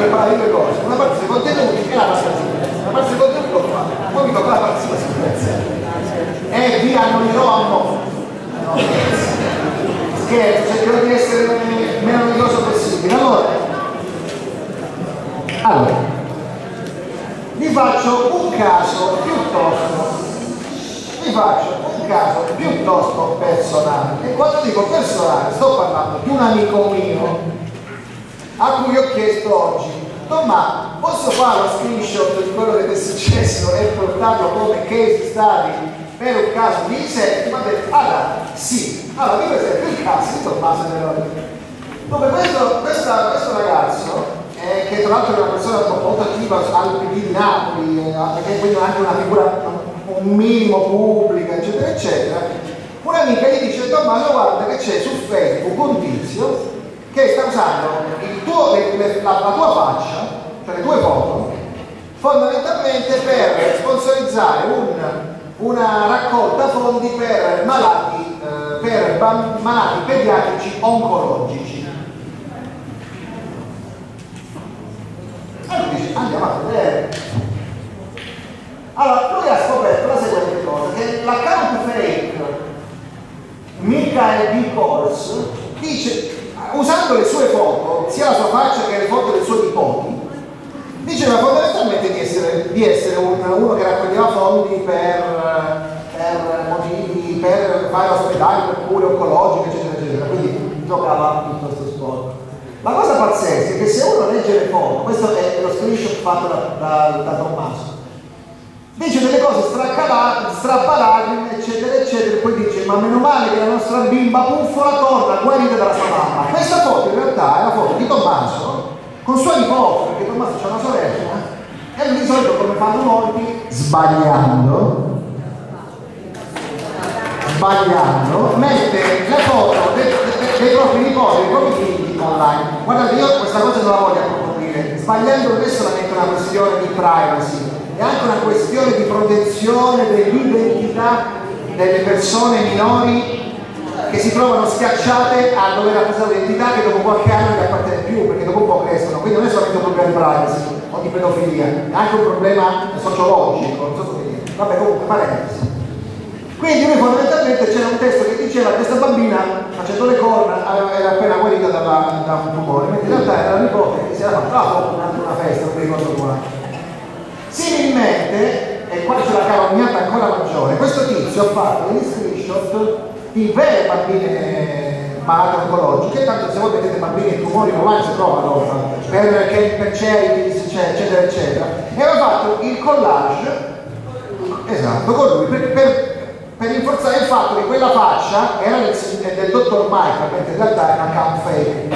prepari due cose, una parte sui contenuti e la parte sulla sicurezza. La parte sui contenuti l'ho fatta, poi mi tocca la parte sulla sicurezza. E vi annullerò a mo'. No, scherzo, cercherò di essere meno noioso possibile. Allora, vi faccio un caso piuttosto personale. E quando dico personale sto parlando di un amico mio a cui ho chiesto oggi: Tommaso, posso fare lo screenshot di quello che ti è successo e portarlo come case study per un caso di insetti? Mi ha detto: allora, sì. Allora, io per esempio il caso di Tommaso Neroni, dove questo ragazzo, che tra l'altro è una persona molto attiva al PD di Napoli, perché quindi anche una figura un minimo pubblica, eccetera, eccetera, un'amica gli dice: Tommaso, guarda che c'è su Facebook un tizio che sta usando la tua faccia, cioè le tue foto, fondamentalmente per sponsorizzare una raccolta fondi per malati pediatrici oncologici. E lui dice: andiamo a vedere. Allora, lui ha scoperto la seguente cosa, che l'account fake Michael B. Kors dice, usando le sue foto, sia la sua faccia che le foto dei suoi nipoti, diceva fondamentalmente di essere uno che raccoglieva fondi per fare ospedali, per cure oncologiche, eccetera, eccetera, quindi giocava in questo sport. La cosa pazzesca è che se uno legge le foto, questo è lo screenshot fatto da Tommaso, dice delle cose strappalacrime, eccetera, eccetera, e poi dice: ma meno male che la nostra bimba puffola torna guarita dalla sua mamma. Questa foto in realtà è la foto di Tommaso con sua nipote, perché Tommaso c'ha una sorella, e lui di solito, come fanno molti, sbagliando, mette le foto dei propri nipoti, dei propri figli online. Guardate, io questa cosa non la voglio approfondire, sbagliando non è solamente una questione di privacy, è anche una questione di protezione dell'identità delle persone minori che si trovano schiacciate a dover acquisire un'identità che dopo qualche anno non gli appartiene più, perché dopo un po' crescono. Quindi non è solamente un problema di privacy o di pedofilia, è anche un problema sociologico, non so come dire. Vabbè, comunque, parentesi. Quindi lui fondamentalmente c'era un testo che diceva che questa bambina, facendo le corna, era appena guarita da un tumore, mentre in realtà era la nipote che si era fatta la foto durante una festa, non mi ricordo quale. Similmente, e qua c'è la carognata ancora maggiore, questo tizio ha fatto degli screenshot di vere bambine malate oncologiche, tanto se voi vedete bambini e tumori online si trovano per charity, eccetera, eccetera, e aveva fatto il collage, esatto, con lui, per rinforzare il fatto che quella faccia era del dottor Michael, mentre in realtà è un account fake.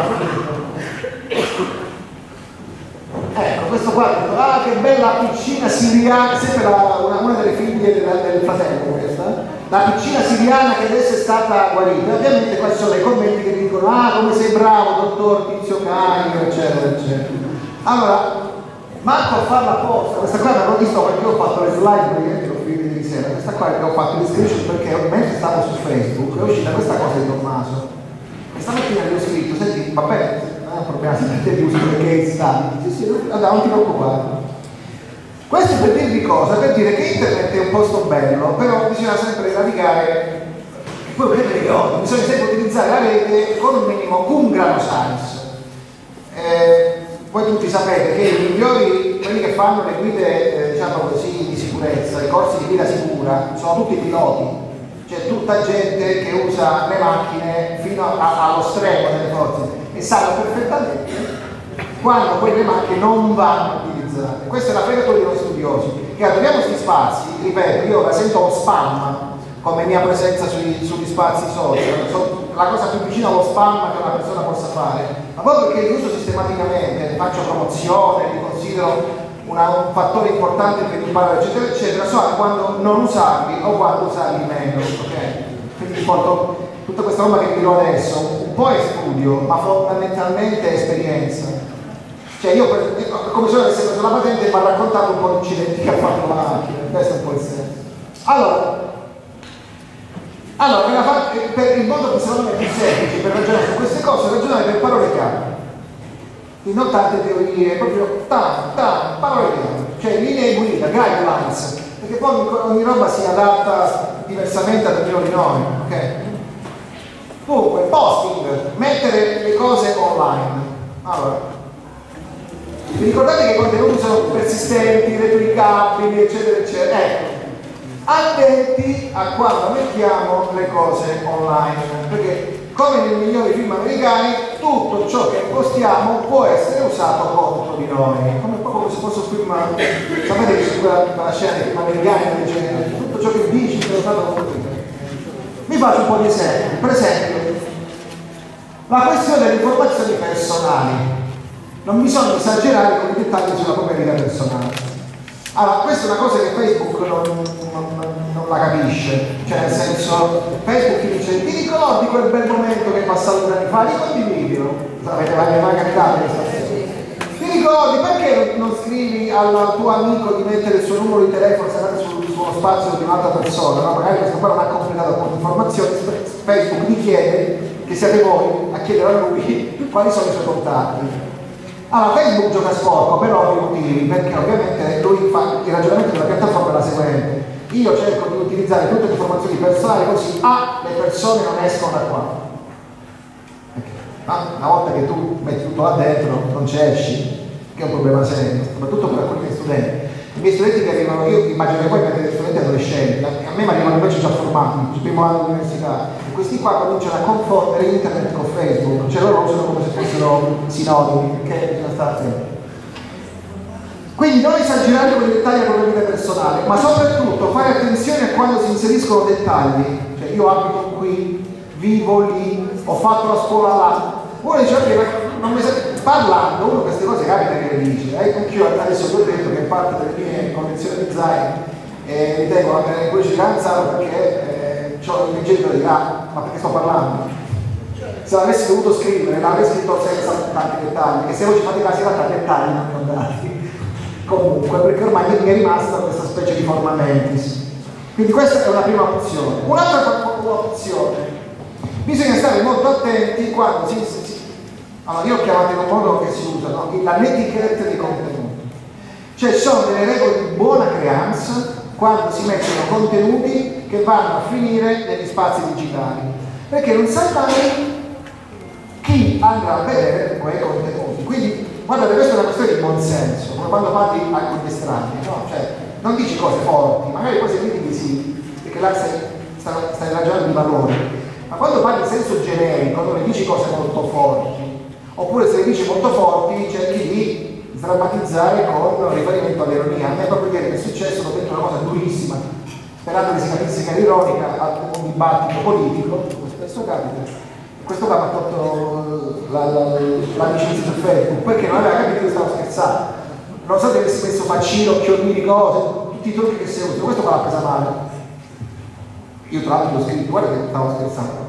Ecco, questo qua, che bella piccina siriana, sempre una delle figlie del fratello questa, la piccina siriana che adesso è stata guarita. Ovviamente qua ci sono i commenti che dicono: come sei bravo dottor Tizio Canio, eccetera, eccetera. Allora, manco a farla apposta, questa qua l'avevo visto perché ho fatto le slide praticamente l'ho finita ieri sera, questa qua che ho fatto gli screenshot perché mentre stavo su Facebook è uscita questa cosa di Tommaso. E stamattina gli ho scritto: senti, va bene, non è un problema se metti giusto le case study. Sì, non ti preoccupare. Questo per dirvi cosa? Per dire che internet è un posto bello, però bisogna sempre navigare, poi vedete che bisogna sempre utilizzare la rete con un minimo cum grano salis. Voi tutti sapete che i migliori, quelli che fanno le guide diciamo così di sicurezza, i corsi di guida sicura, sono tutti piloti, cioè tutta gente che usa le macchine fino allo stremo delle forze e sanno perfettamente quando quelle macchine non vanno utilizzate. Questa è la fregatura di noi studiosi, che adoriamo questi spazi. Ripeto, io la sento un spam come mia presenza sugli spazi social, la cosa più vicina allo spam che una persona possa fare, ma proprio perché li uso sistematicamente, ne faccio promozione, li considero un fattore importante per imparare, eccetera, eccetera, solo quando non usarli o quando usarli meno, ok? Quindi porto tutta questa roba che vi dirò adesso, un po' è studio, ma fondamentalmente è esperienza. Cioè io, come se avessi preso la patente, mi ha raccontato un po' di incidenti che ha fatto la macchina, questo è un po' il senso. Allora, per il modo che secondo me è più semplice per ragionare su queste cose, ragionare per parole chiave. quindi non tante teorie, proprio parole chiave, cioè linee guida, guidelines, perché poi ogni roba si adatta diversamente ad ognuno di noi, ok? Dunque, posting, mettere le cose online. Allora, vi ricordate che i contenuti sono persistenti, replicabili, eccetera, eccetera? Ecco, attenti a quando mettiamo le cose online, perché come nei migliori film americani, tutto ciò che postiamo può essere usato contro di noi, come proprio come se fosse un film, sapete che su quella scena dei film americani, dice, tutto ciò che dici è usato contro di noi. Vi faccio un po' di esempi. Per esempio, la questione delle informazioni personali. Non bisogna esagerare con i dettagli sulla propria vita personale. Allora, questa è una cosa che Facebook non la capisce, cioè nel senso, Facebook dice, ti ricordi quel bel momento che è passato 2 anni fa, ricondividilo, avete mai capitato questa cosa? Ti ricordi, perché non scrivi al tuo amico di mettere il suo numero di telefono se andate sullo spazio di un'altra persona, no? Magari questo qua non ha completato con informazioni, Facebook vi chiede che siate voi a chiedere a lui quali sono i suoi contatti. Allora, Facebook gioca sporco per ovvi motivi, perché ovviamente lui fa il ragionamento della piattaforma è la seguente: io cerco di utilizzare tutte le informazioni personali così le persone non escono da qua. Una volta che tu metti tutto là dentro non ci esci, che è un problema serio, soprattutto per alcuni studenti. I miei studenti che arrivano, io immagino che poi per studenti adolescenti, a me mi arrivano invece già formati, il primo anno dell'università, e questi qua cominciano a confondere internet con Facebook, cioè loro lo usano come se fossero sinonimi, perché bisogna stare attenti. Quindi non esagerare con i dettagli della propria vita personale, ma soprattutto fare attenzione a quando si inseriscono dettagli, cioè io abito qui, vivo lì, ho fatto la scuola là. Uno dice, non mi parlando, uno queste cose capita che le dice, anch'io adesso vi ho detto che parte delle mie collezioni di zaini ritengo la mia pure fidanzato perché ho i miei genitori ma perché sto parlando? Se l'avessi dovuto scrivere, l'avrei scritto senza tanti dettagli, e se voi ci fate caso in realtà dettagli non sono dati. Comunque, perché ormai mi è rimasta questa specie di forma mentis. Quindi questa è una prima opzione. Un'altra opzione, bisogna stare molto attenti quando allora io ho chiamato in un modo che si usa, no? La netiquette dei contenuti. Cioè sono delle regole di buona creanza quando si mettono contenuti che vanno a finire negli spazi digitali. Perché non sai mai chi andrà a vedere quei contenuti. Quindi, guardate, questa è una questione di buon senso, come quando parli con gli estranei, no? Cioè, non dici cose forti, magari poi se critichi sì, perché là stai ragionando di valori. Ma quando parli in senso generico, non dici cose molto forti, oppure se le dici molto forti cerchi di sdrammatizzare con riferimento all'ironia. A me proprio ieri è successo, ho detto una cosa durissima, sperando che si capisse che era ironica, a un dibattito politico, come spesso capita. Questo qua mi ha tolto l'amicizia su Facebook, perché non aveva capito che stavo scherzando. Non so se avessi messo faccino, occhiolini, cose, tutti i trucchi che si usano, questo qua l'ha presa male. Io tra l'altro ho scritto, guarda che stavo scherzando,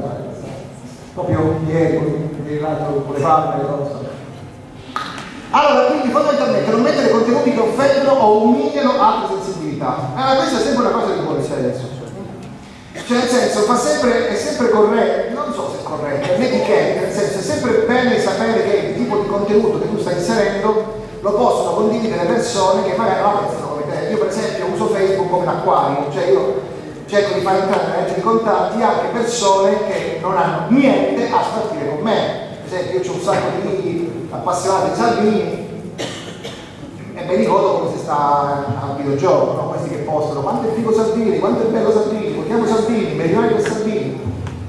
proprio ieri con le palle e le cose. Allora, quindi fondamentalmente non mettere contenuti che offendono o umiliano altre sensibilità. Allora, questa è sempre una cosa di buon senso. Cioè nel senso, è sempre corretto, non so se è corretto, è un'etichetta, nel senso è sempre bene sapere che il tipo di contenuto che tu stai inserendo lo possono condividere persone che magari non pensano come te. Io per esempio uso Facebook come un acquario, cioè io cerco di fare entrare nella rete di contatti anche persone che non hanno niente a spartire con me. Per esempio io ho un sacco di appassionati di Salvini e mi ricordo come si sta al videogioco, no? Questi che postano quanto è figo Salvini, quanto è bello Salvini, votiamo Salvini, meridionali per Salvini.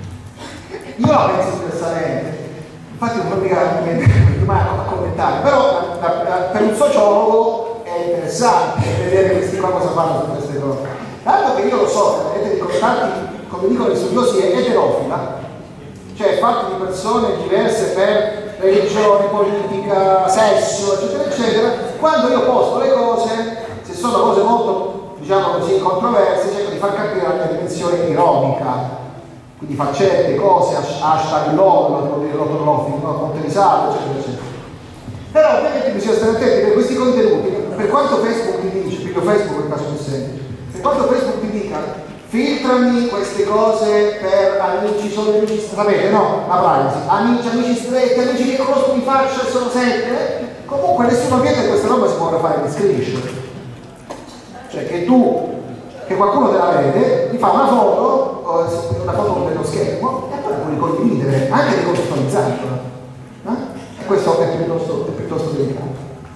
Io la penso diversamente, infatti non mi mai a commentare, però per un sociologo è interessante vedere questi qua cosa fanno su queste cose. Tanto che io lo so che la rete di contatti, come dicono gli studiosi, è eterofila, cioè è fatta di persone diverse per religione, politica, sesso, eccetera, eccetera. Quando io posto le cose, se sono cose molto, diciamo così, controverse, cerco di far capire la mia dimensione ironica. Quindi faccette, cose, hashtag LOL, notte di salvo, eccetera, eccetera. Però ovviamente bisogna stare attenti per questi contenuti, per quanto Facebook ti dice, piglio Facebook è il caso più semplice, per quanto Facebook ti dica filtrami queste cose per amici, solo amici, sapete, no? La privacy, amici stretti, amici che conosco di faccia e sono 7. Comunque nessuno chiede che questa roba si può fare in screenshot. Cioè che qualcuno te la vede, ti fa una foto dello schermo e poi la puoi condividere, anche decontestualizzandola. E questo è piuttosto delicato.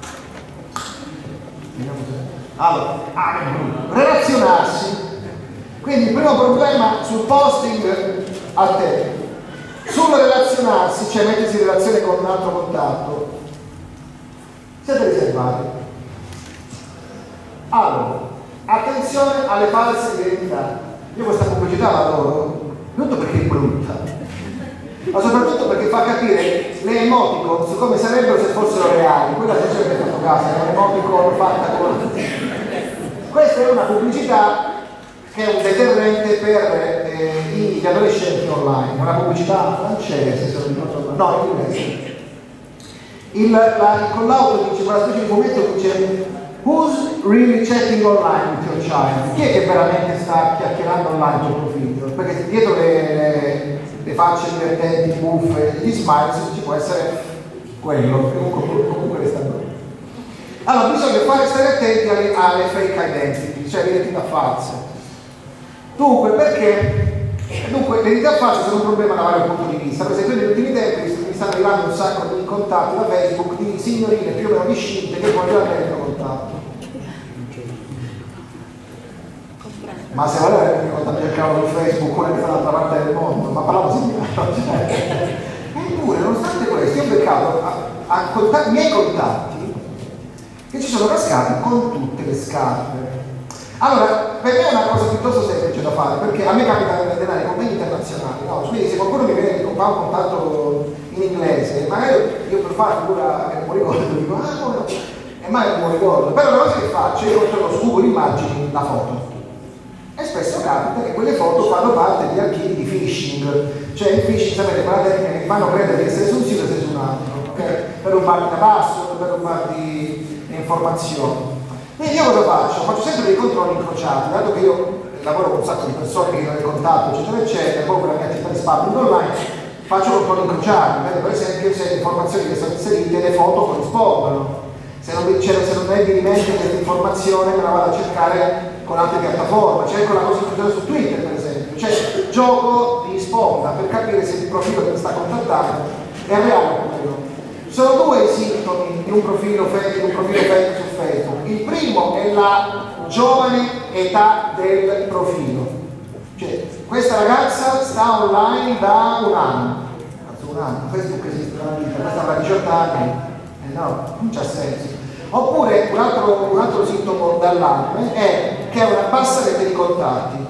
Allora, relazionarsi. Quindi il primo problema sul posting a te. Sul relazionarsi, cioè mettersi in relazione con un altro contatto, siete riservati. Allora, attenzione alle false identità. Io questa pubblicità la adoro, non perché è brutta, ma soprattutto perché fa capire le emoticon su come sarebbero se fossero reali. Quella che c'è in fatto caso è un'emoticon fatta con... Questa è una pubblicità che è un deterrente per gli adolescenti online, una pubblicità francese, se non ricordo, no, in inglese. Il collaudo dice, quella specie di fumetto dice "Who's really chatting online with your child?" Chi è che veramente sta chiacchierando online col tuo figlio? Perché dietro le facce divertenti, buffe, gli smiles ci può essere quello, comunque resta bene. Allora bisogna stare attenti alle fake identity, cioè le identità false. Dunque, perché? Dunque, le identità false sono un problema da vario punto di vista. Per esempio, negli ultimi tempi mi stanno arrivando un sacco di contatti da Facebook di signorine più o meno discinte che vogliono avere il mio contatto. Ma se volete avere il mio contatto del cavolo su Facebook, quello che sta dall'altra parte del mondo, ma parlavo sempre. Eppure, nonostante questo, io ho beccato miei contatti che ci sono cascati con tutte le scarpe. Allora, per me è una cosa piuttosto semplice da fare, perché a me capita di vedere nei convegni internazionali, no? Quindi se qualcuno mi viene e fa un contatto in inglese, magari io per fare figura che non mi ricordo, dico, no, e mai non mi ricordo. Però la cosa che faccio, io controllo su Google Immagini la foto. E spesso capita che quelle foto fanno parte di archivi di phishing. Cioè il phishing, sapete, quella tecnica che ti fanno credere di essere su un sito e sei su un altro, ok? Per rubarti la password, per rubarti le informazioni. Quindi io cosa faccio? Faccio sempre dei controlli incrociati, dato che io lavoro con un sacco di persone che hanno il contatto, eccetera, eccetera, poi per la mia attività di spamming online faccio controlli incrociati, per esempio se le informazioni che sono inserite, le foto corrispondono. Se non è di mente questa informazione me la vado a cercare con altre piattaforme, cerco la cosa su Twitter per esempio, cioè gioco di sponda per capire se il profilo che mi sta contattando è reale oppure no. Sono due i sintomi di un profilo fake su Facebook. Il primo è la giovane età del profilo. Cioè, questa ragazza sta online da un anno. Facebook esiste da una vita, questa avrà 18 anni. No, non c'ha senso. Oppure un altro sintomo d'allarme è che ha una bassa rete di contatti.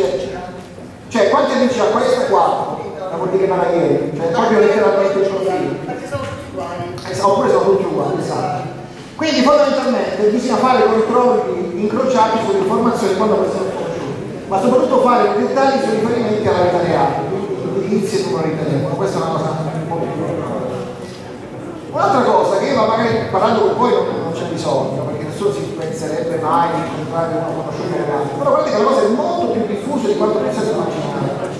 Cioè quanti amici ha questa? 4. La vuol dire che ieri. Cioè proprio letteralmente il profilo. Oppure sono tutti uguali, esatto. Quindi fondamentalmente bisogna fare controlli incrociati sulle informazioni quando queste sono conosciute, ma soprattutto fare dettagli sui riferimenti alla vita reale, indirizzi e numero di telefono. Questa è una cosa un po' più importante. Un'altra cosa che io magari parlando con voi non c'è bisogno, perché nessuno si penserebbe mai di incontrare una conosciuta reale, però guardate che la cosa è molto più diffusa di quanto possiate immaginare.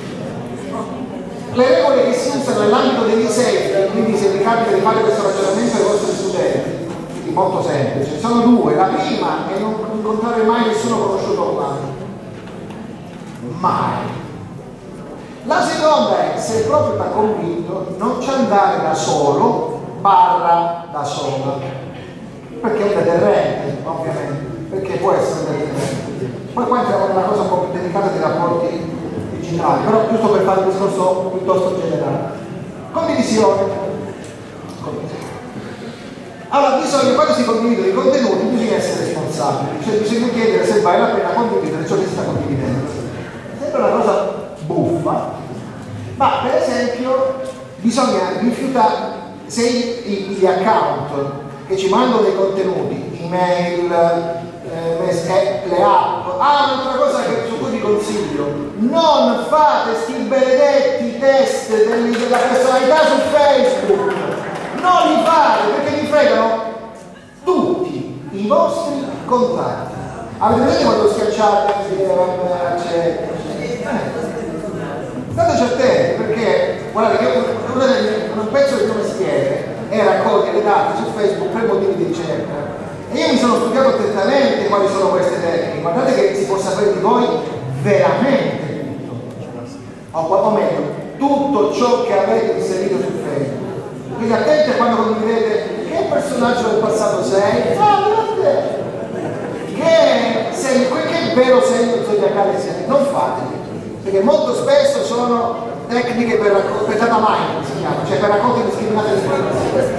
Le regole che si usano nell'ambito degli esempi, quindi se vi capita di fare questo ragionamento ai vostri studenti, quindi molto semplice, sono due. La prima è non incontrare mai nessuno conosciuto online. Mai. La seconda è, se proprio sta convinto, non ci andare da solo, da sola. Perché è un deterrente, ovviamente, perché può essere un deterrente. Poi qua entriamo in una cosa un po' più delicata dei rapporti, però giusto per fare un discorso piuttosto generale. Condivisione. Allora quando si condividono i contenuti bisogna essere responsabili, cioè bisogna chiedere se vale la pena condividere ciò che si sta condividendo. Sembra una cosa buffa, ma per esempio bisogna rifiutare se gli account che ci mandano dei contenuti, email, le app. Un'altra cosa su cui vi consiglio: non fate sti benedetti test della personalità su Facebook, non li fate perché vi fregano tutti i vostri contatti. Avete vedete quando schiacciate c'è state attenti, perché guardate che un pezzo del mio mestiere è raccogliere dati su Facebook per motivi di ricerca e io mi sono studiato attentamente quali sono queste tecniche. Guardate che si può sapere di voi veramente tutto, o meglio tutto ciò che avete inserito su Facebook. Quindi attenti quando condividete che personaggio del passato sei, che vero segno zodiacale sei, non fatelo, perché molto spesso sono tecniche per data mining, si chiama, cioè per raccolte indiscriminate di informazioni.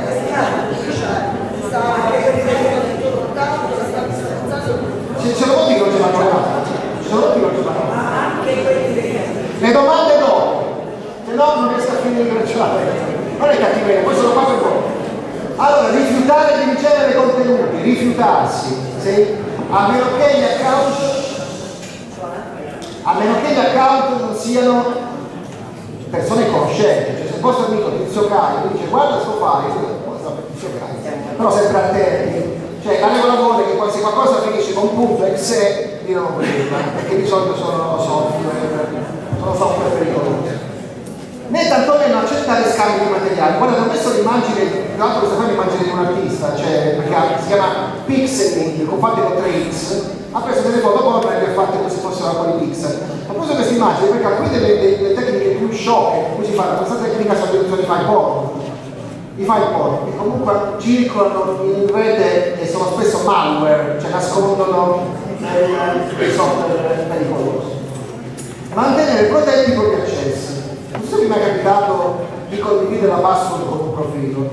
Ce lo vuoi che non ce l'hanno fatta? Ce lo vuoi che non ce l'hanno fatta? Le domande dopo, se no non riesco a finire il gracciale. Non è cattiveria, poi sono qua per voi. Allora, rifiutare di ricevere contenuti, rifiutarsi, sì? A meno che gli account non siano persone conoscenti, cioè se il vostro amico Tizio Caio dice guarda sto file, però sempre attenti, cioè la regola vuole che se qualcosa finisce con punto exe di non aprirla, perché di solito sono software pericolosi. Né tantomeno accettare scambi di materiali. Guarda, ho messo l'immagine, tra l'altro questa qua è l'immagine di un artista, cioè, perché si chiama Pixeling, fatte con 3X, ha preso delle foto porno e le ha fatte come se fossero un po' di pixel. Ho preso questa immagine perché alcune delle tecniche più sciocche con cui si fa questa tecnica sono addirittura i file porno. I file porno, che comunque circolano in rete e sono spesso malware, cioè nascondono dei software pericolosi. Mantenere protetti i propri accessi. Non so se mi è capitato di condividere la password con un profilo.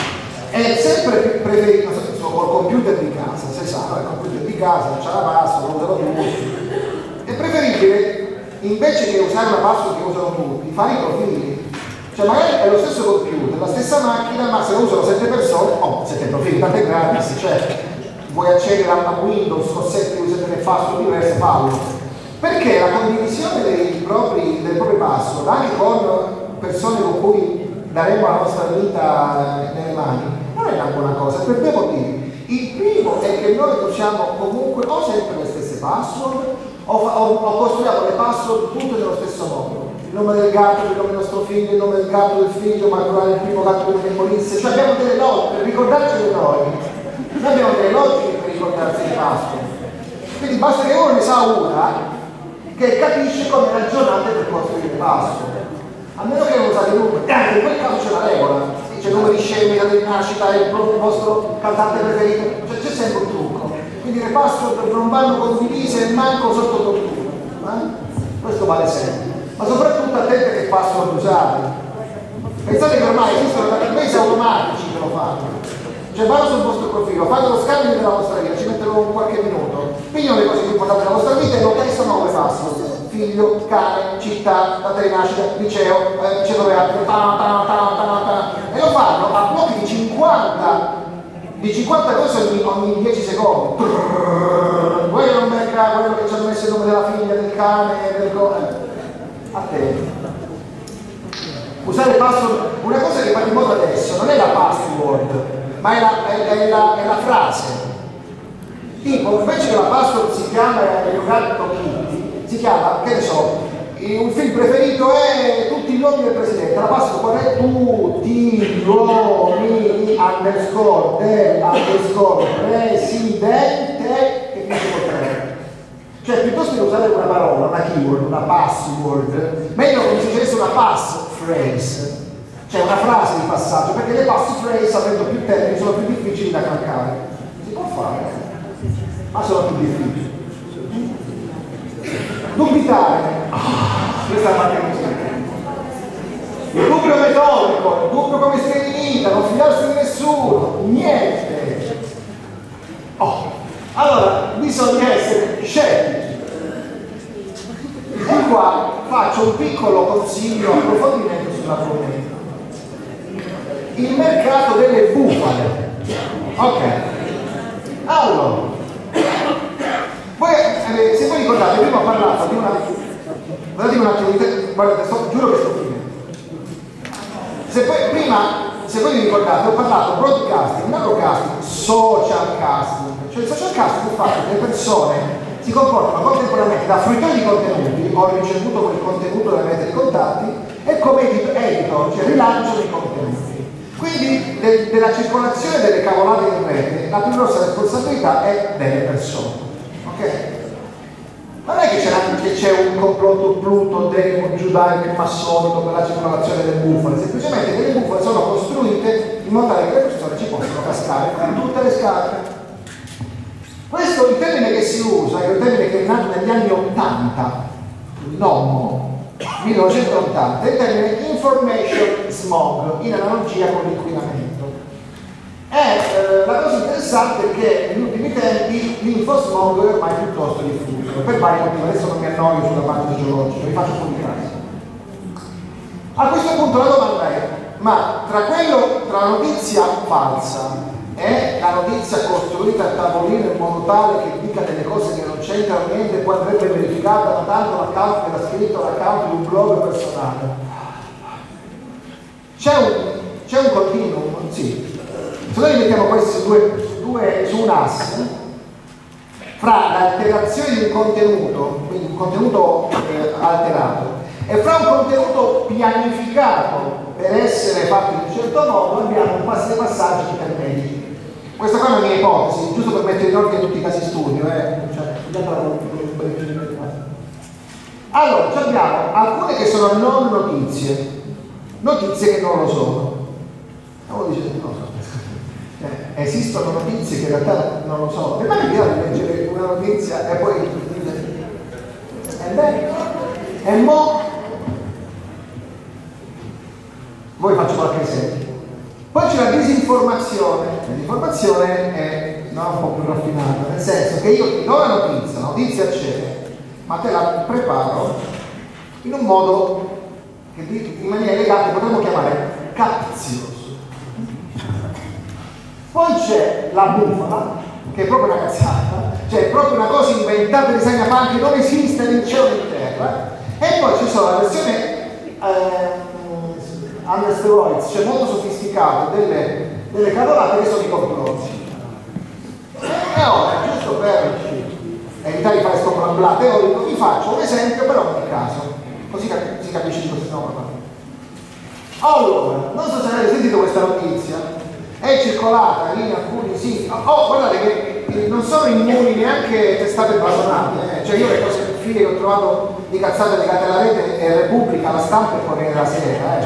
È sempre più preferito, col computer di casa, se sa, il computer di casa, c'è la password, non te lo usi. È preferibile, invece che usare una password che usano tutti, fare i profili. Cioè magari è lo stesso computer, la stessa macchina, ma se lo usano 7 persone, 7 profili, tanto è gratis, cioè vuoi accedere a Windows con 7 usate le password diverse, fallo. Perché la condivisione delle proprie password, anche con persone con cui daremo la nostra vita nelle mani, non è una buona cosa, per due motivi. Il primo è che noi facciamo comunque o sempre le stesse password o costruiamo le password tutte nello stesso modo. Il nome del gatto, il nome del nostro figlio, il nome del gatto del figlio, ma il primo gatto che morisse. Cioè abbiamo delle logiche per ricordarci di noi. Noi abbiamo delle logiche per ricordarci di password. Quindi basta che uno ne sa una che capisce come ragionate per costruire le password. A meno che non usate numeri, e anche in quel caso c'è la regola, c'è il nome di scemi, la di nascita, il vostro cantante preferito, cioè c'è sempre un trucco. Quindi le password non vanno condivise e manco sotto tortura. Questo vale sempre. Ma soprattutto attenti che password usate. Pensate che ormai esistono database automatici che lo fanno. Cioè vanno sul vostro profilo, fanno lo scambio della vostra vita, ci mettono qualche minuto, pigliano le cose più importanti della vostra vita e lo testano come password. Figlio, cane, città, data di nascita, liceo, liceo dove altro, e lo fanno a blocchi di 50 cose ogni 10 secondi. Quello non becca, quello che ci hanno messo il nome della figlia, del cane, attenti. Usare password, una cosa che va di moda adesso non è la password, ma è la frase. Tipo, invece che la password si chiama si chiama, che ne so, un film preferito è Tutti gli uomini del presidente. La password qual è? Tutti gli uomini _ presidente che finisce col 3. Cioè piuttosto che usare una parola, una keyword, una password, meglio come se dicesse una passphrase, cioè una frase di passaggio, perché le passphrase avendo più termini sono più difficili da calcare. Si può fare, ma sono più difficili. Dubitare, questa è la parte così. Il dubbio metodico, il dubbio come stile di vita, non fidarsi di nessuno, niente. Allora, bisogna essere scettici. E qua faccio un piccolo consiglio, approfondimento sull'argomento. Il mercato delle bufale. Ok. Allora, se voi ricordate, prima ho parlato di una... Guardate un attimo, guardate, giuro che sto finendo. Se voi vi ricordate, ho parlato broadcasting, macrocasting, social casting, Cioè il social casting è il fatto che le persone si comportano contemporaneamente da fruitori di contenuti, ho ricevuto quel contenuto dalla rete di contatti, e come editor, cioè rilancio dei contenuti. Quindi della circolazione delle cavolate in rete la più grossa responsabilità è delle persone. Ok? Non è che c'è un complotto plutodeico, giudaico e massonico per la circolazione delle bufale, semplicemente che le bufale sono costruite in modo tale che le persone ci possano cascare con tutte le scarpe. Questo è il termine che si usa, è un termine che è nato negli anni 80, NOMO, 1980, è il termine information smog, in analogia con l'inquinamento. La cosa interessante è che negli ultimi tempi l'infosmog è ormai piuttosto diffuso, per vari motivi, adesso non mi annoio sulla parte geologica, vi faccio un po' di caso. A questo punto la domanda è, ma tra la notizia falsa e la notizia costruita a tavolino in modo tale che dica delle cose che non c'entrano niente e poi andrebbe verificata da tanto l'account che era scritto l'account di un blog personale, c'è un continuum? Sì. Se noi mettiamo questi su un asse fra l'alterazione di un contenuto, quindi un contenuto alterato, e fra un contenuto pianificato per essere fatto in un certo modo, abbiamo un dei passaggi intermedi. Questa qua è una mia ipotesi, giusto per mettere in ordine tutti i casi studio. Allora, abbiamo alcune che sono non notizie che non lo sono. Uno dice, no, esistono notizie che in realtà non lo sono. E mai di leggere una notizia e poi e mo voi faccio qualche esempio. Poi c'è la disinformazione. La disinformazione è un po' più raffinata, nel senso che io ti do la notizia c'è, ma te la preparo in un modo che in maniera elegante potremmo chiamare capzioso. Poi c'è la bufala, che è proprio una cazzata, cioè è proprio una cosa inventata di Sagna che non esiste né in cielo né in terra, e poi ci sono la versione under steroids, cioè molto sofisticata, delle cavolate che sono i complotti. E ora, giusto per evitare di fare scombrambla teorico, vi faccio un esempio per ogni caso, così si capisce di cosa stiamo parlando. Allora, non so se avete sentito questa notizia, è circolata in alcuni siti. Guardate che non sono immuni neanche testate blasonate, cioè io le cose più fighe che ho trovato di cazzate legate alla rete è Repubblica, La Stampa e Corriere della Sera,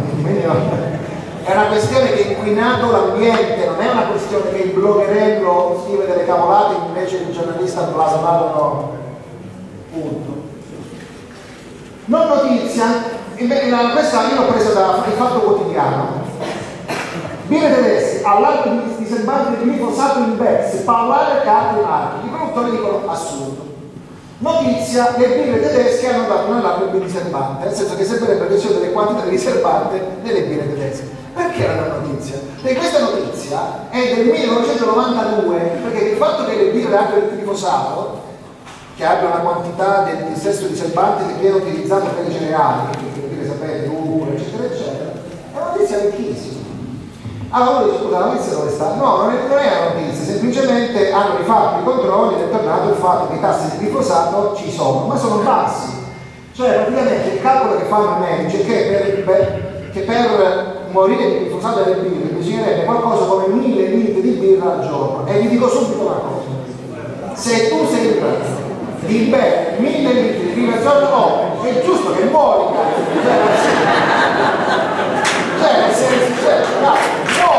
è una questione che ha inquinato l'ambiente, non è una questione che il bloggerello scrive delle cavolate invece il giornalista blasonato no. Punto. Non notizia, questa io l'ho presa dal Fatto Quotidiano. Birre tedesche, all'alto di diserbanti di glifosato in Bex, parlare carte marchi. I produttori dicono assurdo. Notizia, le birre tedesche hanno dato un allarme di diserbante, nel senso che sembrerebbe che ci siano delle quantità di diserbante nelle birre tedesche. Perché era una notizia? Perché questa notizia è del 1992, perché il fatto che le birre abbiano il glifosato, che abbia una quantità del stesso diserbante che viene utilizzato per i cereali, che le birre sapete, uva, eccetera, eccetera, è una notizia vecchissima. Allora dice, scusa, la notizia dove sta? No, non è una notizia, semplicemente hanno rifatto i controlli ed è tornato il fatto che i tassi di glifosato ci sono, ma sono bassi. Cioè praticamente il calcolo che fanno i medici è che per morire di glifosato delle birre bisognerebbe qualcosa come 1000 litri di birra al giorno. E vi dico subito una cosa, se tu sei in grado di bere 1000 litri di birra al giorno, è giusto che muori, nel senso,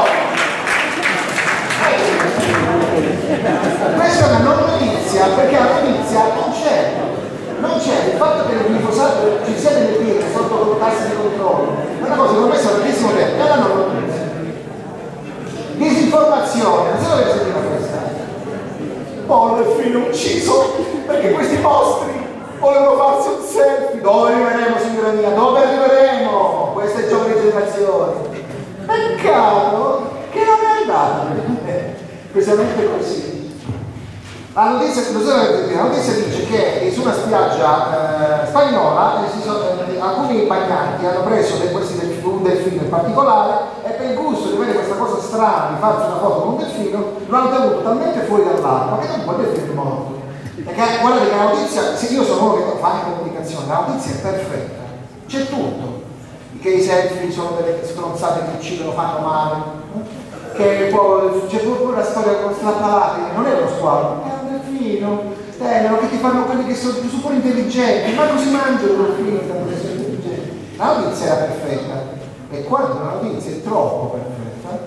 questa è una non notizia, perché la notizia non c'è il fatto che il glifosato ci sia delle birre sotto tassi di controllo, è una cosa che ho messo tantissimo tempo, è una non notizia. Disinformazione, non so dove sentite questa? Pollo e filo ucciso perché questi mostri volevano farsi un selfie. Dove arriveremo, signora mia? Dove arriveremo? Queste giovani generazioni. Peccato che non è andata precisamente così. La notizia dice che su una spiaggia spagnola alcuni bagnanti hanno preso delfino in particolare, e per il gusto di vedere questa cosa strana di farsi una foto con un delfino lo hanno tenuto talmente fuori dall'acqua che non può il delfino è morto. Perché guardate che la notizia, se io sono uno che fa anche comunicazione, la notizia è perfetta, c'è tutto, che i selfie sono delle stronzate che uccidono, fanno male, che c'è pure la storia con strappalati, non è uno squalo, è un delfino, che ti fanno quelli che sono super intelligenti, ma così mangiano i delfini quando sono intelligenti. La notizia era perfetta, e quando la notizia è troppo perfetta,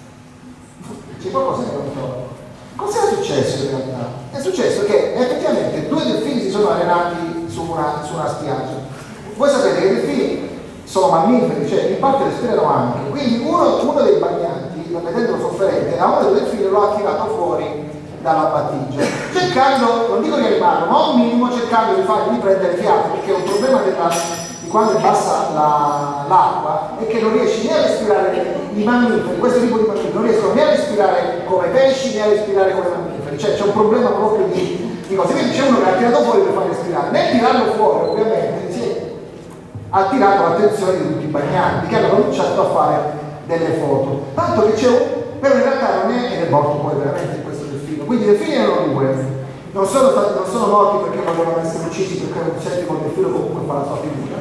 c'è qualcosa che non trova. Cosa è successo in realtà? È successo che effettivamente 2 delfini si sono arenati su una spiaggia. Voi sapete che i delfini sono mammiferi, cioè in parte respirano anche, quindi uno dei bagnanti, vedendolo sofferente, a uno dei delfini lo ha tirato fuori dalla battigia, cercando, non dico di animarlo, ma un minimo cercando di fargli prendere fiato, perché un problema di quando è bassa l'acqua è che non riesci né a respirare, i mammiferi, questo tipo di mammiferi non riescono né a respirare come pesci né a respirare come mammiferi, cioè c'è un problema proprio di cose, quindi c'è uno che ha tirato fuori per far respirare, nel tirarlo fuori ovviamente ha attirato l'attenzione di tutti i bagnanti che hanno cominciato a fare delle foto, tanto che c'è però in realtà non è, ed è morto poi veramente questo delfino, quindi i delfini erano 2, non sono morti perché volevano essere uccisi, perché un settimo delfino comunque fa la sua figura,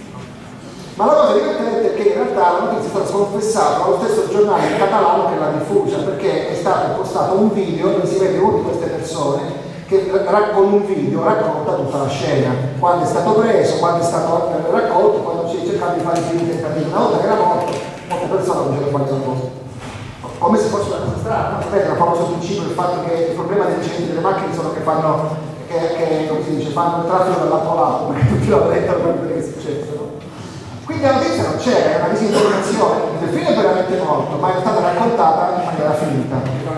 ma la cosa divertente è che in realtà la notizia è stata sconfessata dallo stesso giornale catalano che l'ha diffusa, perché è stato postato un video dove si vede una di queste persone che con un video racconta tutta la scena, quando è stato preso, quando è stato raccolto, quando si è cercato di fare i primi tentativi. Una volta che era morto, molte persone non ce l'hanno fatto una cosa. Come se fosse una cosa strana, sapete il famoso principio del fatto che il problema degli incidenti delle macchine sono che fanno, come si dice, fanno il traffico dall'atto all'atto, perché tutti lo avrebbero per quello che è successo. No? Quindi la notizia non c'era, è una disinformazione, il delfino è veramente morto, ma è stata raccontata in maniera finita.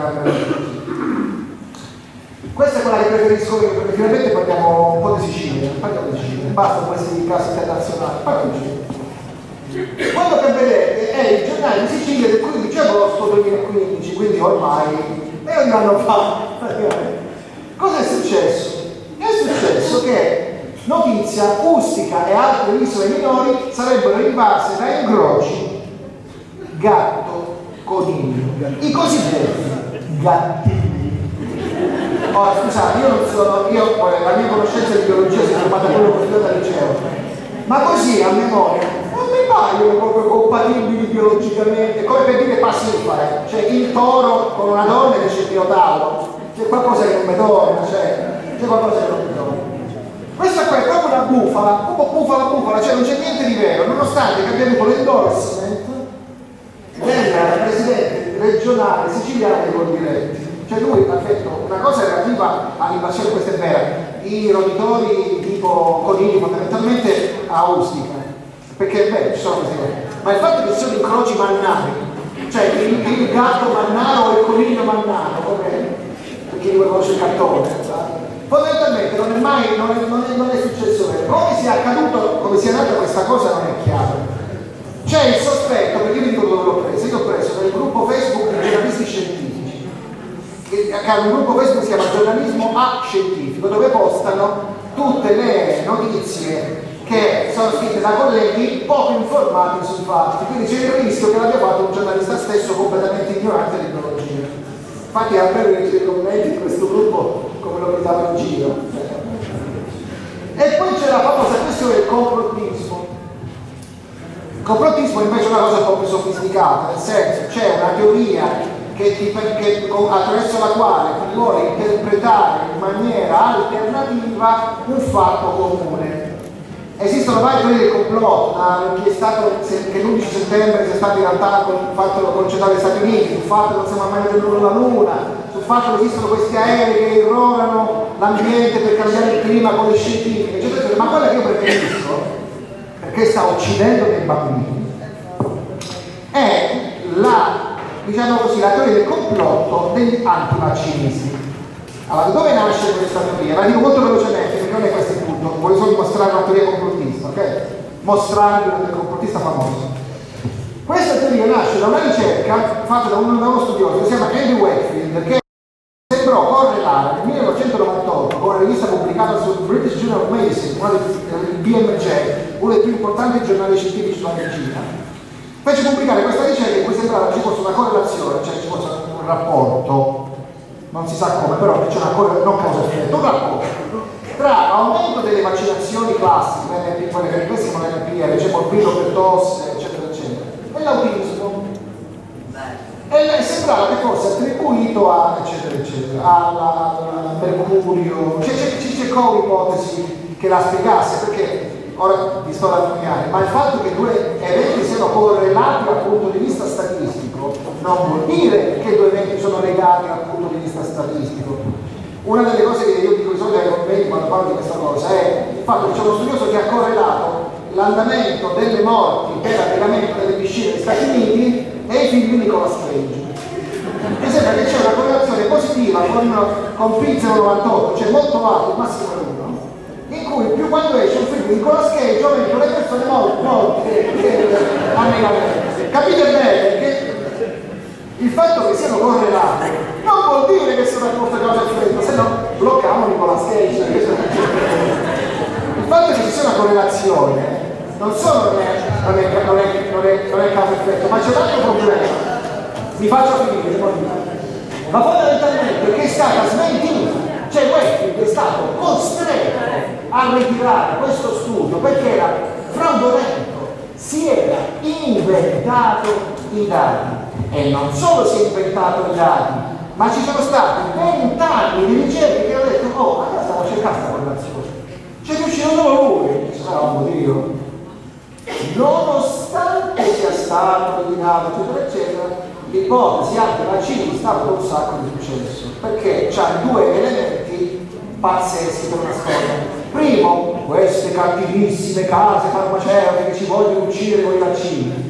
Questa è quella che preferisco io, perché finalmente parliamo un po' di Sicilia, basta questi casi internazionali, parliamo di Sicilia. Quello che vedete è il giornale di Sicilia del 15 agosto 2015, quindi ormai è un anno fa. Cosa è successo? È successo che Notizia, Ustica e altre isole minori sarebbero invase da incroci gatto, coniglio, i cosiddetti gattini. Ora scusate, la mia conoscenza di biologia si è fermata quello che ho studiato al liceo, ma così a memoria non mi paiono proprio compatibili biologicamente, come per dire passifare, cioè il toro con una donna che c'è il minotauro, c'è qualcosa che non mi torna, c'è qualcosa che non mi torna. Questa qua è proprio una bufala, un po' bufala, cioè non c'è niente di vero, nonostante che abbia avuto l'endorsement del presidente regionale siciliano di Coldiretti. Cioè lui ha detto una cosa relativa all'invasione, questa è vera, i roditori tipo conigli fondamentalmente a Ustica, perché è vero, ci sono queste cose, ma il fatto che ci sono incroci mannari, cioè il gatto mannaro o il coniglio mannaro, come per chi non conosce il cartone, fondamentalmente non è successo vero. Come sia accaduto, come sia nata questa cosa non è chiaro. C'è il sospetto, perché io vi dico dove l'ho preso, io ho preso nel gruppo Facebook di giornalisti scientifici, che hanno un gruppo Facebook che si chiama Giornalismo A Scientifico, dove postano tutte le notizie che sono scritte da colleghi poco informati sui fatti, quindi c'è il rischio che l'abbia fatto un giornalista stesso completamente ignorante di biologia. Infatti a me leggere i commenti di questo gruppo come lo prendava in giro. E poi c'è la famosa questione del complottismo. Il complottismo invece è una cosa un po' più sofisticata, nel senso c'è una teoria attraverso la quale si vuole interpretare in maniera alternativa un fatto comune. Esistono varie teorie del complotto, che l'11 settembre sia stato in realtà fatto concettuale dagli Stati Uniti, sul fatto che non siamo mai venuti alla Luna, sul fatto che esistono questi aerei che irrorano l'ambiente per cambiare il clima con le scientifiche, eccetera, ma quella che io preferisco, perché sta uccidendo dei bambini, è diciamo così, la teoria del complotto degli antivaccinisti. Allora, dove nasce questa teoria? La dico molto velocemente perché non è questo il punto, voglio solo dimostrare una teoria complottista, ok? Mostrare il complottista famoso. Questa teoria nasce da una ricerca fatta da uno studioso che si chiama Andy Wakefield, che sembrò correlare nel 1998 con una rivista pubblicata sul British Journal of Medicine, il BMJ, uno dei più importanti giornali scientifici sulla medicina, Fece pubblicare questa ricerca in cui sembrava ci fosse una correlazione, cioè ci fosse un rapporto, non si sa come, però c'è una correlazione, non causa-effetto, un rapporto tra aumento delle vaccinazioni classiche, quelle che queste sono le NPR, c'è morbillo per tosse, eccetera, eccetera, e l'autismo. E sembrava che fosse attribuito a, eccetera, eccetera, al mercurio, ci cercò un'ipotesi che la spiegasse, perché ora vi sto a nominare, ma il fatto che due eventi siano correlati dal punto di vista statistico non vuol dire che due eventi sono legati dal punto di vista statistico. Una delle cose che io dico di solito ai colleghi quando parlo di questa cosa è il fatto che c'è uno studioso che ha correlato l'andamento delle morti per annegamento delle piscine negli Stati Uniti e i film di Nicolas Cage. Mi sembra che c'è una correlazione positiva con P098, cioè molto alto, il massimo è 1, in cui più quando esce un film di Nicolas Cage aumenta le persone morte annegamento. Capite bene che il fatto che siano correlati non vuol dire che sono queste cose effetto, se no blocchiamo Nicolas Cage. Il fatto che ci sia una correlazione non solo non è causa-effetto, ma c'è un altro problema. Vi faccio finire, ma fondamentalmente che è stata smentita, cioè Westfield è stato costretto a ritirare questo studio perché era fraudolento, si era inventato i dati e non solo si è inventato i dati, ma ci sono stati 20 anni di ricerche che hanno detto oh, allora stiamo cercando questa correlazione, c'è riuscito solo lui, oh Dio, nonostante sia stato eliminato eccetera eccetera, l'ipotesi anti-vaccini ha avuto un sacco di successo perché c'ha due elementi pazzeschi per una storia. Primo, queste cattivissime case farmaceutiche che ci vogliono uccidere con i vaccini.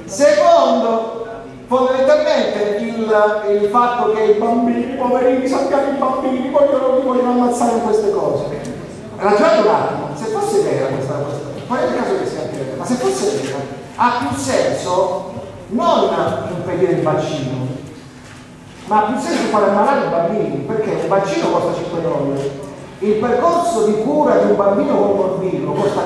Secondo, fondamentalmente il fatto che i bambini, i poverini, sappiamo i bambini vogliono ammazzare in queste cose. Ragionate un attimo, se fosse vera questa cosa, farete caso che sia vera, ma se fosse vera ha più senso non impedire il vaccino, ma ha più senso fare ammalare i bambini, perché un vaccino costa $5, il percorso di cura di un bambino con morbillo costa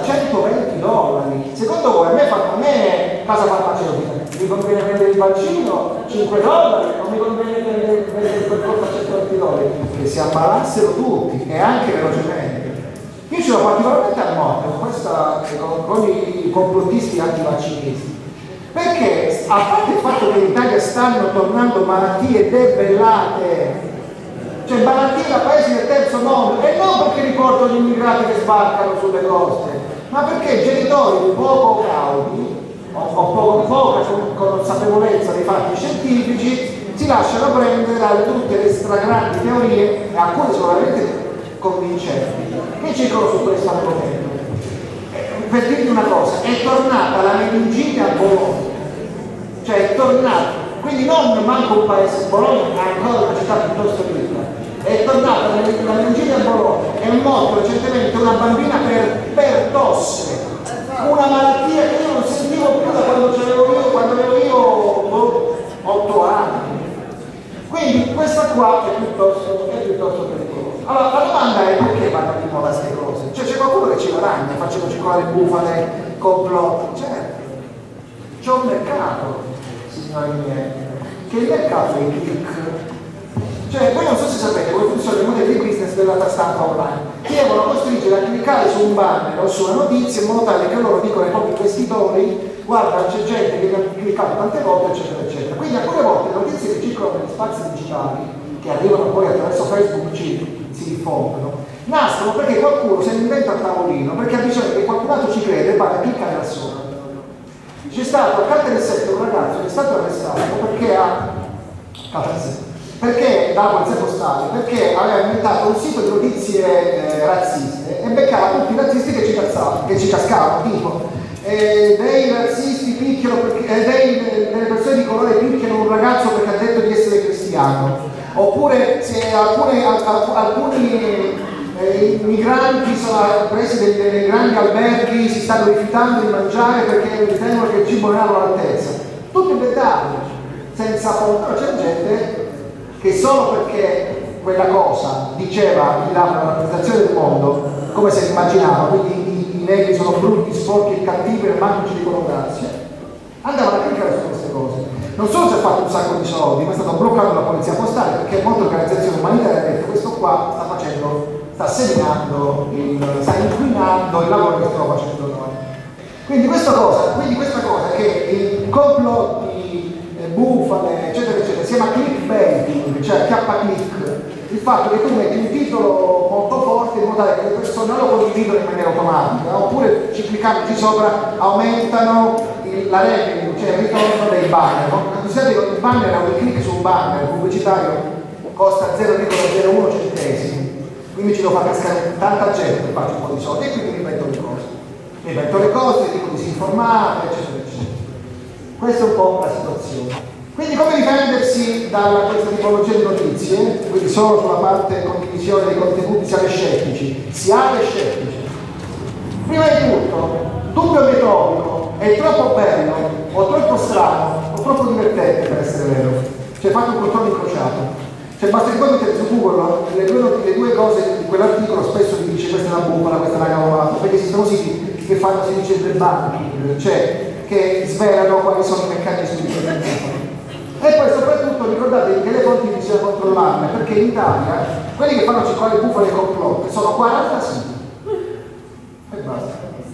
$120. Secondo voi a me casa farmaceutica mi conviene prendere il vaccino $5 o mi conviene prendere il percorso a $120? Che si ammalassero tutti e anche velocemente. Io ci ho particolarmente a morte con i complottisti antivaccinisti, perché a parte il fatto che in Italia stanno tornando malattie debellate, cioè malattie da paesi del terzo mondo, e non perché riportano gli immigrati che sbarcano sulle coste, ma perché genitori poco cauti o poca consapevolezza dei fatti scientifici si lasciano prendere da tutte le stragrandi teorie, e alcune sono veramente convincenti, che circolano su questo argomento. Per dirvi una cosa, è tornata la meningite a Bologna, cioè è tornata, quindi non manco un paese, Bologna è ancora una città piuttosto ricca, è tornata la meningite a Bologna, è morta recentemente una bambina per tosse, una malattia che io non sentivo più da quando avevo io 8 anni. Quindi questa qua è piuttosto pericolosa. Allora la domanda è perché vanno di moda queste cose? Cioè c'è qualcuno che ci guadagna, facendo circolare bufale, complotti, certo. C'è un mercato, signori miei, che il mercato è il click. Cioè voi non so se sapete come funziona il modello di business della stampa online. Ti devono costringere a cliccare su un banner o su una notizia in modo tale che loro dicono ai propri investitori guarda c'è gente che ha cliccato tante volte eccetera eccetera. Quindi alcune volte le notizie che circolano negli spazi digitali, che arrivano poi attraverso Facebook si diffondono, nascono perché qualcuno se ne inventa a tavolino, perché ha bisogno che qualcun altro ci crede e vada a cliccare da sopra. C'è stato a Caltanissetta un ragazzo che è stato arrestato perché dalla polizia postale, perché aveva inventato un sito di notizie razziste e beccava tutti i razzisti che ci cascavano, tipo dei razzisti picchiano delle persone di colore picchiano un ragazzo perché ha detto di essere cristiano, oppure se alcuni migranti sono presi dei grandi alberghi, si stanno rifiutando di mangiare perché ritengono che il cibo non è all'altezza, tutto inventato, senza portare. C'è gente che solo perché quella cosa diceva gli dava una rappresentazione del mondo come se immaginava, quindi i negri sono brutti, sporchi e cattivi e manco ci dicono grazie, andavano a cliccare su queste cose. Non solo si è fatto un sacco di soldi, ma è stato bloccato dalla polizia postale perché molte organizzazioni umanitarie hanno detto questo qua sta seminando, sta inquinando il lavoro che stiamo facendo noi. Quindi questa cosa che i complotti, bufale, eccetera, eccetera, si chiama clickbaiting, cioè K-click, il fatto che tu metti un titolo molto forte in modo tale che le persone lo condividono in maniera automatica, oppure cliccandoci sopra aumentano la revenue, cioè il ritorno dei banner. Considerate che il banner è un click su un banner pubblicitario costa 0,01 centesimi, quindi ci devo far cascare tanta gente per fare un po' di soldi e quindi mi invento le cose, dico disinformate, eccetera, eccetera. Questa è un po' la situazione. Quindi come difendersi da questa tipologia di notizie? Quindi solo sulla parte condivisione dei contenuti siamo scettici. Siate scettici. Prima di tutto, dubbio metodico, è troppo bello, o troppo strano, o troppo divertente per essere vero. Cioè fate un controllo incrociato. Cioè basta che poi mettete su Google le due cose di quell'articolo, spesso vi dice questa è una bufala, questa è una cavolata, perché esistono siti che fanno, si dice, il debunking, cioè che svelano quali sono i meccanismi di prevenzione. E poi soprattutto ricordatevi che le fonti bisogna controllarle, perché in Italia quelli che fanno circolare bufale e complotti sono 40 siti. E basta.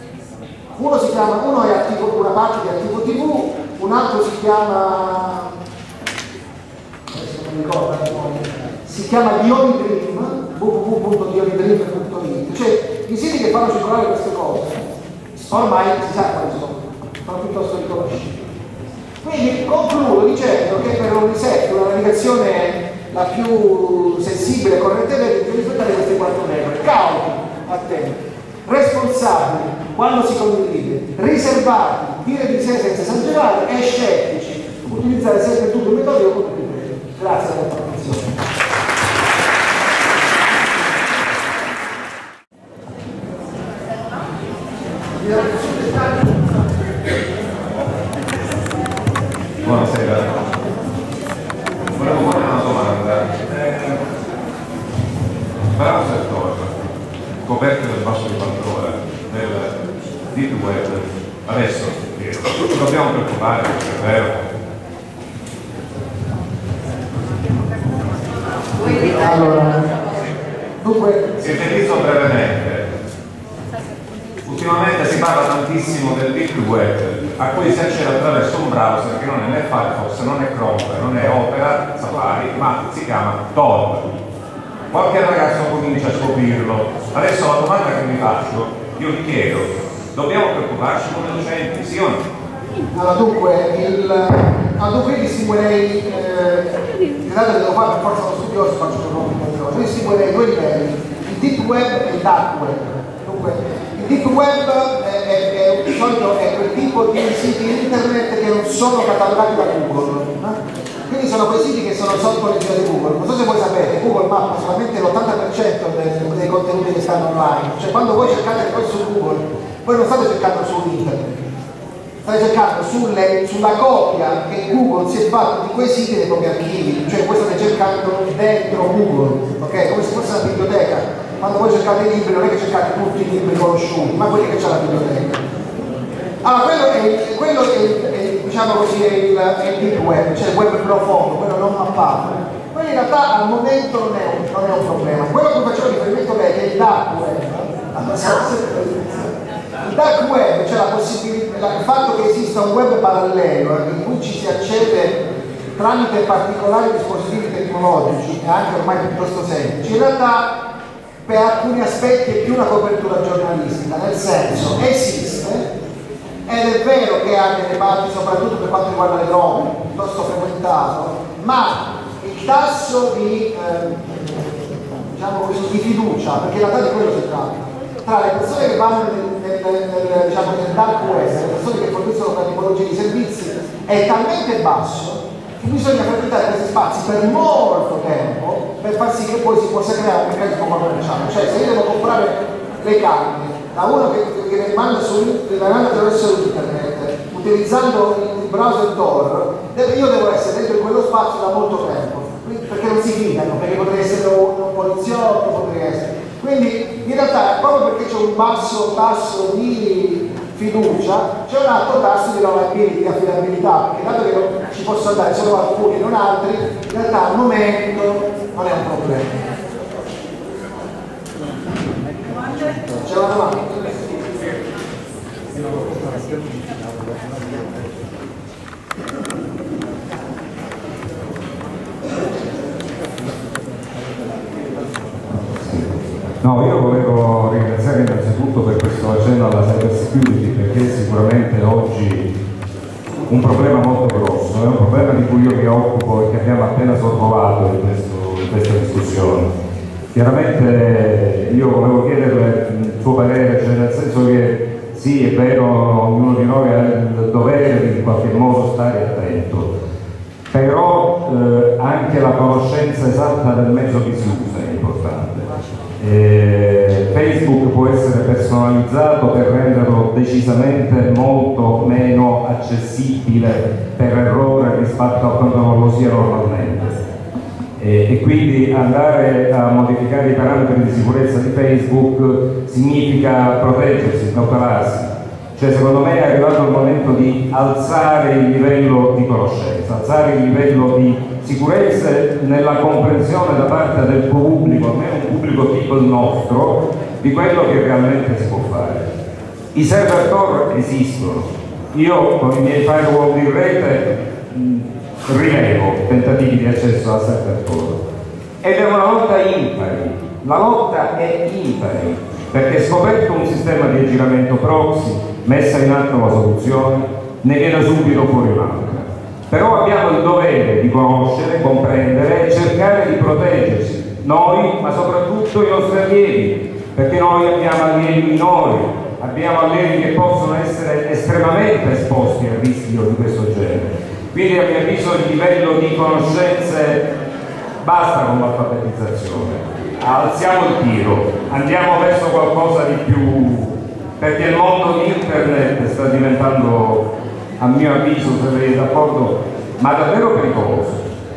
Uno è una parte di Attivo TV, un altro si chiama, adesso non mi ricordo, si chiama Dionydream, www.dionydream.it, cioè i siti che fanno circolare queste cose ormai si sa quali sono piuttosto riconosciuti. Quindi concludo dicendo che per un reset, una navigazione la più sensibile e corretta bisogna rispettare queste 4 regole: cauti, attenti, responsabili quando si condivide, riservati, dire di sé senza esagerare e scettici, utilizzare sempre tutto il metodo come criterio. Grazie per l'attenzione. Buonasera, volevo fare una domanda. Browser Tor, coperto del basso di Pandora, del deep web, adesso ci dobbiamo preoccupare, è vero? Allora, dunque, sintetizzo brevemente. Ultimamente si parla tantissimo del deep web, a cui si accede attraverso un browser che non è né Firefox, non è Chrome, non è Opera, Safari, ma si chiama Tor. Qualche ragazzo comincia a scoprirlo. Adesso la domanda che mi faccio, io vi chiedo, dobbiamo preoccuparci come docenti, sì o no? allora dunque io distinguerei, scusate che devo fare per forza uno studioso, faccio un po' di cose, io distinguerei 2 livelli, il deep web e il dark web. Dunque, il deep web di solito è quel tipo di siti internet che non sono catalogati da Google, quindi sono quei siti che sono sotto l'egida di Google. Non so se voi sapete, Google mappa solamente l'80% dei contenuti che stanno online, cioè quando voi cercate poi su Google, voi non state cercando su internet, state cercando sulla copia che Google si è fatto di quei siti dei propri archivi, cioè voi state cercando dentro Google, ok? Come se fosse una biblioteca. Quando voi cercate i libri non è che cercate tutti i libri conosciuti, ma quelli che c'è la biblioteca. Allora quello è diciamo così, è il deep web, cioè il web profondo, quello non mappato. Quello in realtà al momento non è un problema. Quello che facevo riferimento è che il dark web, il dark web, cioè la possibilità, il fatto che esista un web parallelo in cui ci si accede tramite particolari dispositivi tecnologici e anche ormai piuttosto semplici, in realtà per alcuni aspetti è più una copertura giornalistica, nel senso esiste ed è vero che ha dei debatti soprattutto per quanto riguarda le droghe, piuttosto frequentato, ma il tasso di, diciamo così, di fiducia, perché in realtà di quello si tratta, tra le persone che vanno nel dark web e le persone che forniscono quella tipologia di servizi è talmente basso che bisogna frequentare questi spazi per molto tempo per far sì che poi si possa creare un meccanismo commerciale. Cioè se io devo comprare le carni da uno che le manda attraverso internet utilizzando il browser Tor, io devo essere dentro in quello spazio da molto tempo, perché non si fidano, perché potrei essere un poliziotto, potrei essere. Quindi in realtà proprio perché c'è un basso tasso di fiducia, c'è un alto tasso di reliability, di affidabilità, perché dato che ci possono andare solo alcuni e non altri, in realtà al momento non è un problema. C'è una domanda? No, io volevo ringraziare innanzitutto per questo accenno alla cyber security, perché è sicuramente oggi un problema molto grosso, è un problema di cui io mi occupo e che abbiamo appena sorvolato in questa discussione. Chiaramente io volevo chiederle il suo parere, cioè nel senso che sì, è vero, ognuno di noi ha il dovere di in qualche modo stare attento, però anche la conoscenza esatta del mezzo che si usa è importante. Facebook può essere personalizzato per renderlo decisamente molto meno accessibile per errore rispetto a quanto non lo sia normalmente, e quindi andare a modificare i parametri di sicurezza di Facebook significa proteggersi, cautelarsi. Cioè, secondo me è arrivato il momento di alzare il livello di conoscenza, alzare il livello di sicurezza nella comprensione da parte del pubblico, almeno un pubblico tipo il nostro, di quello che realmente si può fare. I server Tor esistono. Io con i miei firewall di rete rilevo tentativi di accesso al server Tor. Ed è una lotta impari. La lotta è impari, perché scoperto un sistema di aggiramento proxy, messa in atto la soluzione, ne viene subito fuori un'altra. Però abbiamo il dovere di conoscere, comprendere e cercare di proteggersi, noi, ma soprattutto i nostri allievi, perché noi abbiamo allievi minori, abbiamo allievi che possono essere estremamente esposti a rischio di questo genere. Quindi a mio avviso il livello di conoscenze basta con l'alfabetizzazione, alziamo il tiro, andiamo verso qualcosa di più, perché il mondo di internet sta diventando, a mio avviso, se lei è d'accordo, ma davvero pericoloso.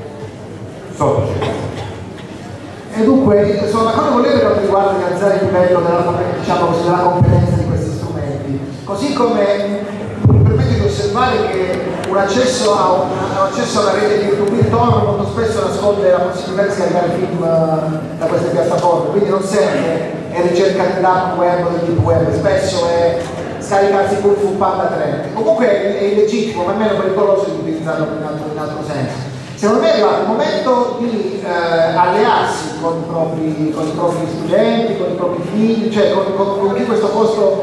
E dunque sono d'accordo con lei per quanto riguarda di alzare il livello della competenza di questi strumenti, così come mi permette di osservare che un accesso a una rete di YouTube Tor molto spesso nasconde la possibilità di scaricare film da queste piattaforme, quindi non sempre è ricerca di dark web o del deep web, spesso è scaricarsi Kung Fu Panda 3. Comunque è illegittimo, ma è meno pericoloso di utilizzarlo in altro senso. Secondo me è arrivato il momento di allearsi con i propri studenti, con i propri figli, cioè con chi questo posto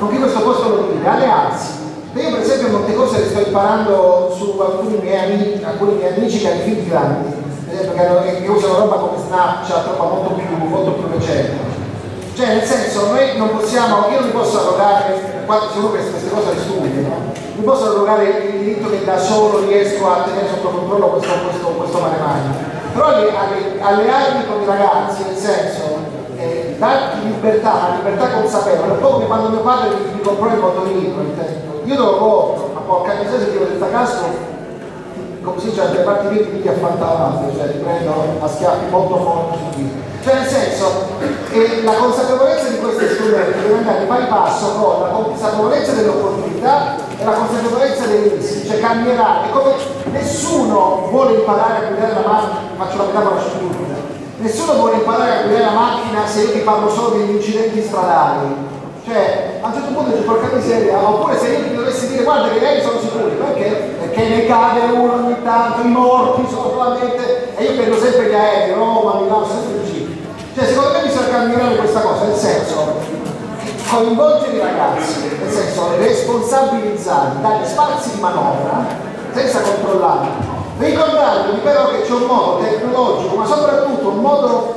lo vive, allearsi. Io per esempio molte cose le sto imparando su alcuni miei amici che hanno figli grandi, per esempio che usano roba come Snapchat, roba molto più recente. Cioè nel senso, noi non possiamo, io non mi posso arrogare, quando se uno queste cose le studia, no? Mi posso arrogare il diritto che da solo riesco a tenere sotto controllo questo mare magno. Però allearmi con i ragazzi, nel senso, darti libertà, una libertà consapevole, un po' come quando mio padre mi comprò il motorino, io te lo compro, ma porca miseria se ti senza casco, come si dice, alle parti venti ti affantavate, cioè ti prendo a schiaffi molto forti sul viso. Cioè nel senso, la consapevolezza di questi strumenti deve andare di pari passo con la consapevolezza delle opportunità e la consapevolezza dei rischi, cioè cambierà. È come nessuno vuole imparare a guidare la macchina, faccio la metafora scientifica, nessuno vuole imparare a guidare la macchina se io ti parlo solo degli incidenti stradali. Cioè, a un certo punto dici porca miseria, oppure se io ti dovessi dire guarda che i aerei sono sicuri, perché? Perché ne cade uno ogni tanto, i morti sono solamente, e io prendo sempre gli aerei, Roma, Milano, sempre vicino. Cioè, secondo me bisogna cambiare questa cosa, nel senso, coinvolgere i ragazzi, nel senso, responsabilizzarli, dargli spazi di manovra, senza controllarli, ricordargli però che c'è un modo tecnologico, ma soprattutto un modo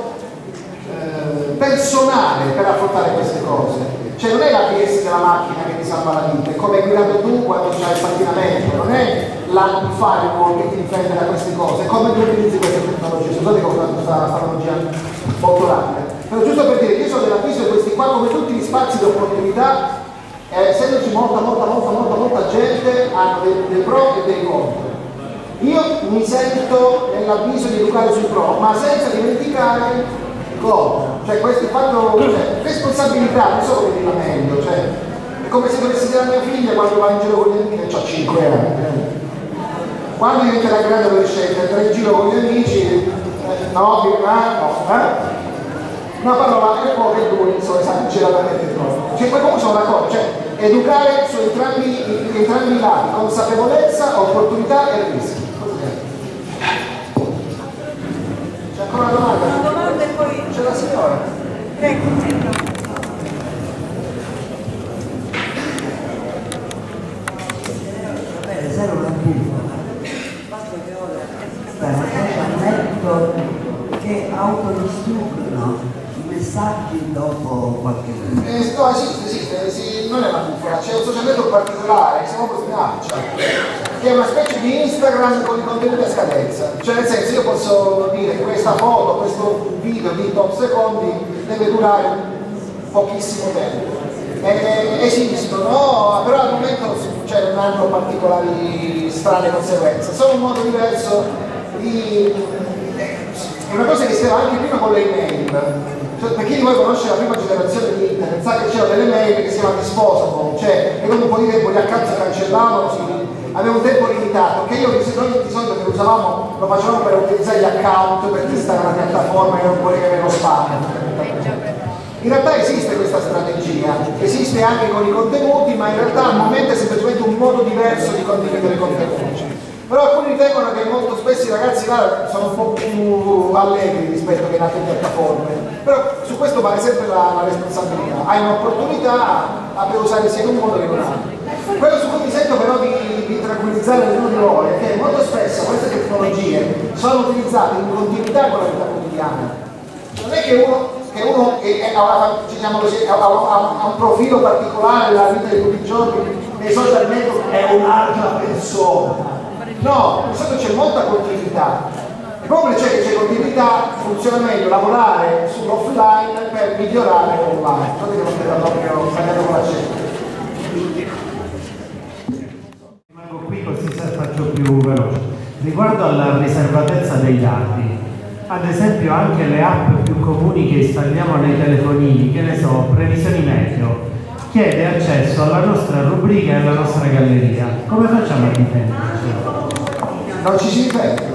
personale per affrontare queste cose. Cioè non è la PS della macchina che ti salva la vita, è come hai guidato tu quando c'hai il pattinamento, non è il firewall che ti difende da queste cose, è come tu utilizzi queste tecnologie. Scusate che ho fatto questa analogia molto rapida. Però giusto per dire che io sono dell'avviso che questi qua, come tutti gli spazi di opportunità, essendoci molta gente, hanno dei pro e dei contro. Io mi sento nell'avviso di educare sui pro, ma senza dimenticare cioè questo fatto, responsabilità, non solo che dirla meglio, cioè È come se dovessi dire a mia figlia quando va in giro con gli amici, che ha 5 anni, quando diventerà grande adolescente, andrà in giro con gli amici, una parola e poi che due, insomma, esageratamente troppo. Cioè, poi come sono d'accordo? Cioè, educare su entrambi i lati, consapevolezza, opportunità e rischi. C'è ancora una domanda? Una domanda e poi... C'è la signora. Prego. Zero una piccola. Ammetto che autodistruggono i messaggi dopo qualche minuto. No, esiste, non è una bufala, c'è un social network particolare, che si chiama Snapchat, che è una specie di Instagram con i contenuti a scadenza. Cioè nel senso, io posso dire che questa foto, questo video di tot secondi deve durare pochissimo tempo. Esistono, però al momento non hanno particolari strane conseguenze, sono un modo diverso di... è una cosa che si faceva anche prima con le email. Cioè, per chi di voi conosce la prima generazione di internet sa che c'erano delle mail che si chiamano disposable, cioè che dopo un po' di tempo gli account si cancellavano, aveva un tempo limitato, che noi di solito che lo usavamo, lo facevamo per utilizzare gli account per testare una piattaforma e non volere meno spam. In realtà esiste questa strategia, esiste anche con i contenuti, ma in realtà al momento è semplicemente un modo diverso di condividere i contenuti. Però alcuni ritengono che molto spesso i ragazzi là sono un po' più allegri rispetto che in altre piattaforme. Però su questo vale sempre la responsabilità. Hai un'opportunità a per usare sia in un modo che in un altro. Quello su cui mi sento però di tranquillizzare ognuno di voi è che molto spesso queste tecnologie sono utilizzate in continuità con la vita quotidiana. Non è che uno ha un profilo particolare nella vita di tutti i giorni nei social network è un'altra persona. No, di solito c'è molta continuità. E proprio c'è che c'è continuità, funziona meglio lavorare sull'offline per migliorare online. Non che non stia proprio sbagliato con la scelta. Rimango qui così se faccio più veloce. Riguardo alla riservatezza dei dati, ad esempio anche le app più comuni che installiamo nei telefonini, che ne so, previsioni meteo, chiede accesso alla nostra rubrica e alla nostra galleria. Come facciamo a difenderci? Non ci si difende.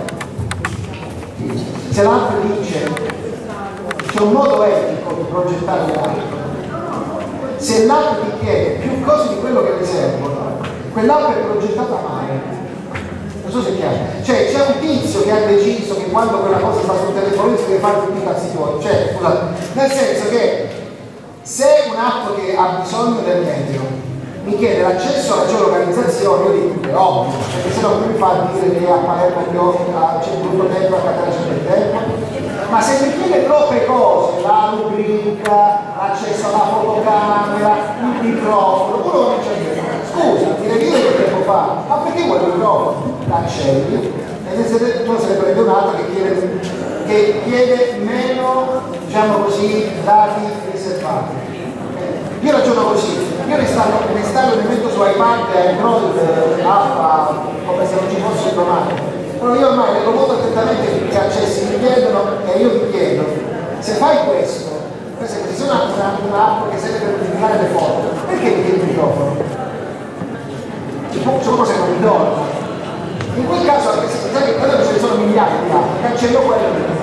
Se l'app dice c'è un modo etico di progettare l'app, se l'app ti chiede più cose di quello che le servono, quell'app è progettata male. Non so se è chiaro. Cioè c'è un tizio che ha deciso che quando quella cosa sta sul telefono si deve fare tutti i cazzi tuoi. Cioè, scusate, nel senso che se un'app che ha bisogno del meteo mi chiede l'accesso alla geolocalizzazione, io dico che è ovvio, perché se no mi fa dire che a Palermo c'è brutto tempo, a Catania c'è tempo. Ma se mi chiede troppe cose, la rubrica, l'accesso alla fotocamera, il microfono, uno comincia a dire, scusa, ti devi dire che tempo fa, ma perché vuoi il microfono? L'accendi, e tu se ne prende un'altra che chiede meno, diciamo così, dati riservati. Io ragiono così, io ne installo e metto su iPad e Android app come se non ci fosse un domani. Però io ormai leggo molto attentamente che accessi mi chiedono e io mi chiedo, se fai questo, se c'è un'app che serve per modificare le foto, perché mi chiedi il microfono? Sono cose che non mi dormo. In quel caso, anche se ce ne sono migliaia di app, cancello quello.